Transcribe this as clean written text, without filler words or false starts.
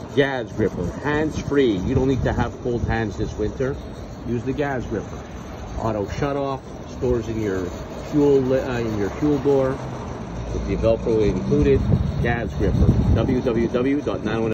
gas gripper, hands-free. You don't need to have cold hands this winter. Use the gas gripper. Auto shut-off, stores in your fuel door with the Velcro included. Gas gripper. www.nano